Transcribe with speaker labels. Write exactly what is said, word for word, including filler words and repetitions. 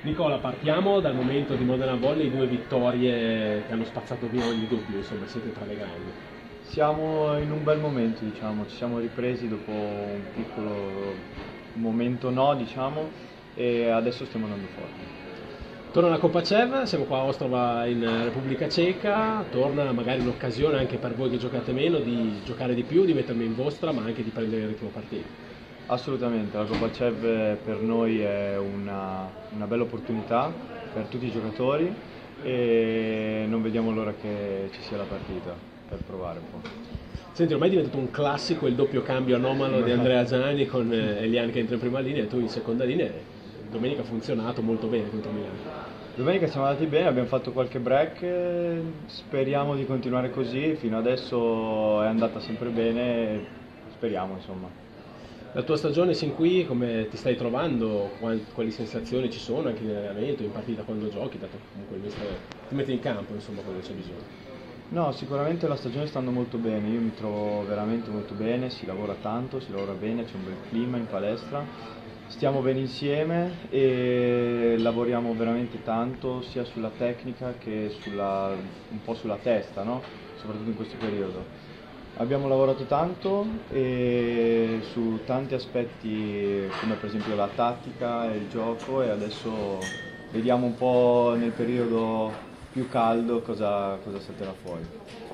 Speaker 1: Nicola, partiamo dal momento di Modena Volley, due vittorie che hanno spazzato via ogni dubbio, insomma, siete tra le grandi.
Speaker 2: Siamo in un bel momento, diciamo, ci siamo ripresi dopo un piccolo momento no, diciamo, e adesso stiamo andando forte.
Speaker 1: Torna la Coppa CEV, siamo qua a Ostrava in Repubblica Ceca, torna magari un'occasione anche per voi che giocate meno di giocare di più, di mettermi in vostra, ma anche di prendere il ritmo partita.
Speaker 2: Assolutamente, la Coppa CEV per noi è una, una bella opportunità per tutti i giocatori e non vediamo l'ora che ci sia la partita per provare un po'.
Speaker 1: Senti, ormai è diventato un classico il doppio cambio anomalo di Andrea Gianni con eh, Elian che entra in prima linea e tu in seconda linea. Domenica ha funzionato molto bene contro Milano.
Speaker 2: Domenica siamo andati bene, abbiamo fatto qualche break, eh, speriamo di continuare così, fino adesso è andata sempre bene, speriamo insomma.
Speaker 1: La tua stagione sin qui, come ti stai trovando? Quali, quali sensazioni ci sono anche in allenamento, in partita quando giochi, dato che comunque il mister ti mette in campo insomma quando c'è bisogno.
Speaker 2: No, sicuramente la stagione sta andando molto bene, io mi trovo veramente molto bene, si lavora tanto, si lavora bene, c'è un bel clima in palestra, stiamo bene insieme e lavoriamo veramente tanto sia sulla tecnica che sulla, un po' sulla testa, no? Soprattutto in questo periodo. Abbiamo lavorato tanto e su tanti aspetti come per esempio la tattica e il gioco e adesso vediamo un po' nel periodo più caldo cosa, cosa salterà fuori.